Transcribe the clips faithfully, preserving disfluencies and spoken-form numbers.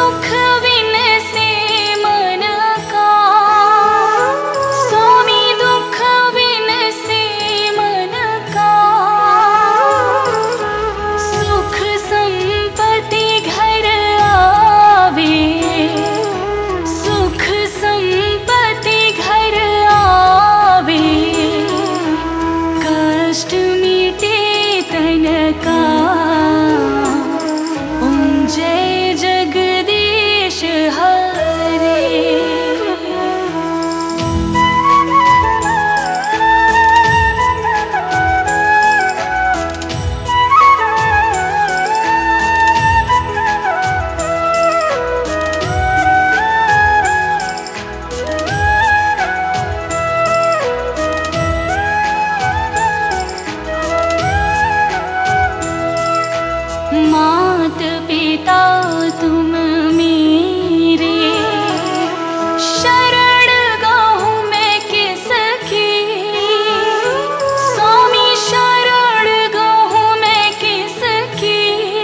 दुख बिन से मन का, स्वामी दुख बिन से मन का, सुख संपत्ति घर आवे, सुख संपत्ति घर आवे, कष्ट मिटे तन का। ओम जय जगदीश हरे। मात पिता तुम मेरे, शरण गाहूँ मैं किसकी, स्वामी शरण गाहूँ मैं किसकी,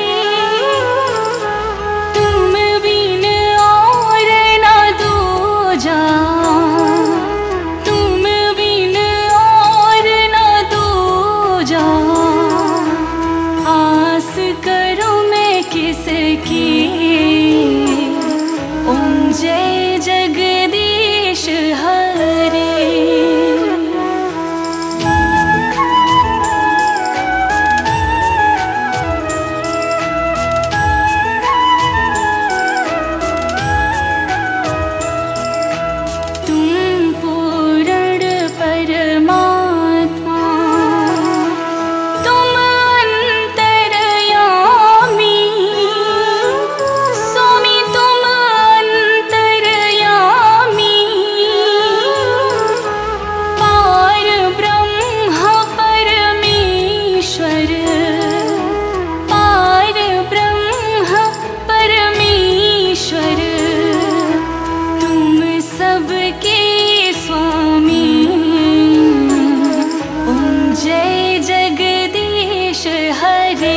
तुम बिन और न दूजा, तुम बिन और न दूजा, आस करो मैं किसकी। ओम जय जगदीश हरे। तुम पूर्ण परमात्मा, तुम अंतर्यामी, स्वामी तुम अंतर्यामी, पार ब्रह्म परमेश्वर, पार ब्रह्म परमेश्वर, तुम सबके स्वामी। ओम जय जगदीश हरे।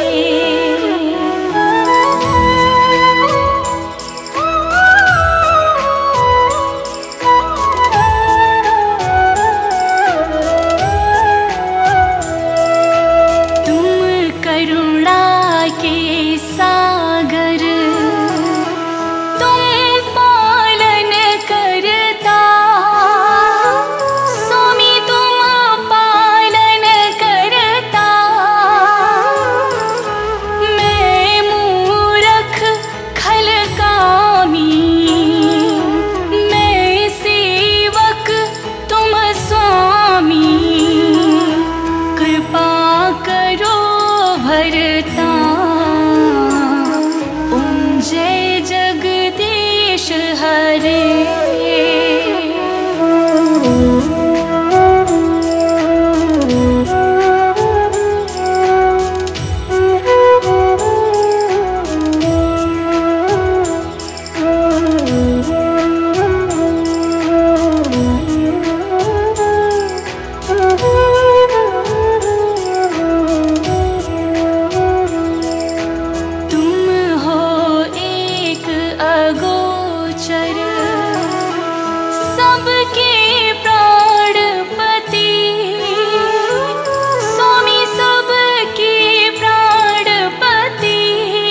तुम करुणा के सागर, तुम पालन करता, स्वामी तुम पालन करता, मैं मूरख खल कामी, मैं सेवक तुम स्वामी, कृपा करो भरता। ओम जय जगदीश हरे। तुम हो एक अगोचर, सबके प्राणपति, स्वामी सबके प्राणपति,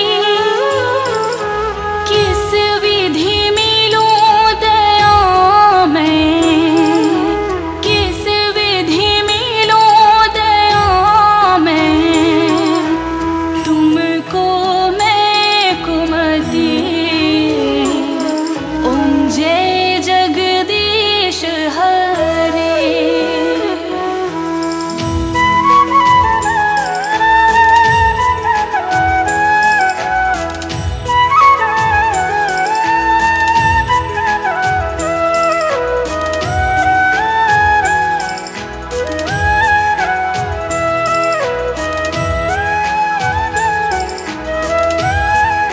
किस विधि मिलूं दया मैं, किस विधि मिलूं दया मैं, तुमको मैं कुमति। ओम जय जगदीश हरे।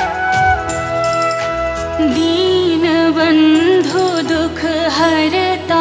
दीन बंधु दुख हरता,